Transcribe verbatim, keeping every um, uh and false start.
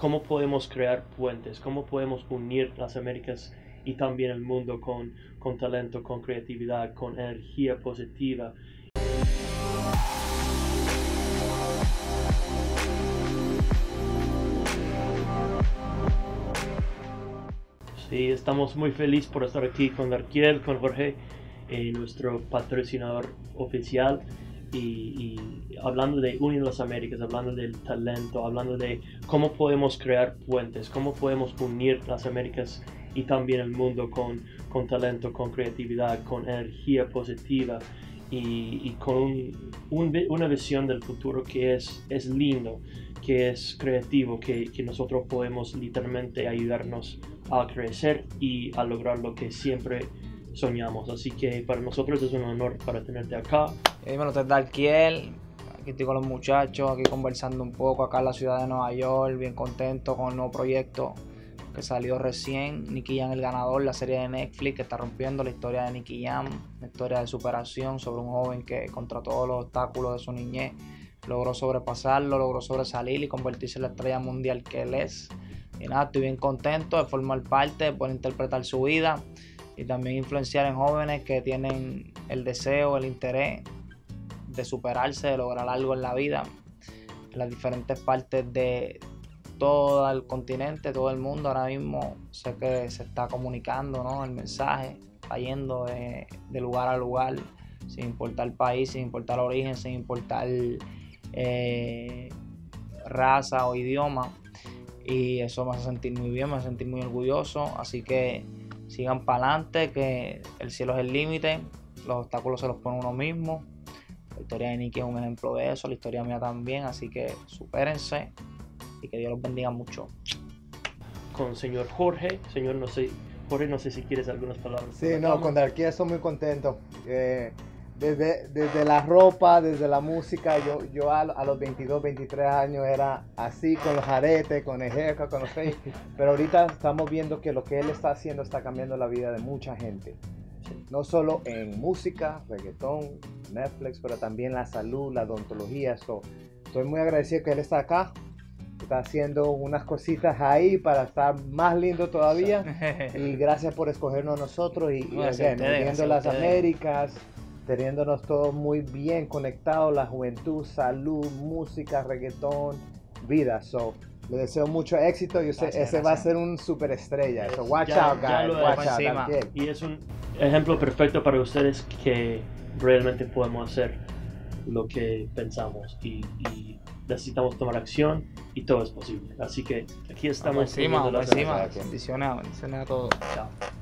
cómo podemos crear puentes, cómo podemos unir las Américas y también el mundo con, con talento, con creatividad, con energía positiva. Sí, estamos muy felices por estar aquí con Darkiel, con Jorge, eh, nuestro patrocinador oficial, y, y hablando de unir las Américas, hablando del talento, hablando de cómo podemos crear puentes, cómo podemos unir las Américas y también el mundo con, con talento, con creatividad, con energía positiva y, y con un, un, una visión del futuro que es, es lindo, que es creativo, que, que nosotros podemos literalmente ayudarnos a crecer y a lograr lo que siempre soñamos. Así que para nosotros es un honor para tenerte acá. Dímelo, te Darkiel. Aquí estoy con los muchachos, aquí conversando un poco acá en la ciudad de Nueva York, bien contento con el nuevo proyecto que salió recién, Nicky Jam el ganador, la serie de Netflix que está rompiendo la historia de Nicky Jam, una historia de superación sobre un joven que contra todos los obstáculos de su niñez logró sobrepasarlo, logró sobresalir y convertirse en la estrella mundial que él es. Y nada, estoy bien contento de formar parte, de poder interpretar su vida y también influenciar en jóvenes que tienen el deseo, el interés de superarse, de lograr algo en la vida, en las diferentes partes de todo el continente, todo el mundo. Ahora mismo sé que se está comunicando, ¿no?, el mensaje, está yendo de, de lugar a lugar, sin importar el país, sin importar el origen, sin importar eh, raza o idioma. Y eso me hace sentir muy bien, me hace sentir muy orgulloso. Así que sigan para adelante, que el cielo es el límite, los obstáculos se los pone uno mismo. La historia de Nicky es un ejemplo de eso, la historia mía también, así que supérense y que Dios los bendiga mucho. Con señor Jorge, señor no sé, Jorge no sé si quieres algunas palabras. Sí, no, con Darkiel estoy muy contento. Eh, desde, desde la ropa, desde la música, yo, yo a, a los veintidós, veintitrés años era así, con los aretes, con el haircut, con los face, pero ahorita estamos viendo que lo que él está haciendo está cambiando la vida de mucha gente. No solo en música, reggaetón, Netflix, pero también la salud, la odontología. So, estoy muy agradecido que él está acá. Está haciendo unas cositas ahí para estar más lindo todavía. Y gracias por escogernos a nosotros y, y again, viendo las Américas, teniéndonos todos muy bien conectados, la juventud, salud, música, reggaetón, vida. So, le deseo mucho éxito. Yo sé, Gracias, ese gracias. va a ser un super estrella. So, watch Ya- out, ya guys. lo Watch es. out, Encima. Darkiel. Y es un ejemplo perfecto para ustedes que realmente podemos hacer lo que pensamos y, y necesitamos tomar acción y todo es posible. Así que aquí estamos. Vamos encima, uniendo vamos las encima. Gracias. Bendiciones, bendiciones a todos. Chao.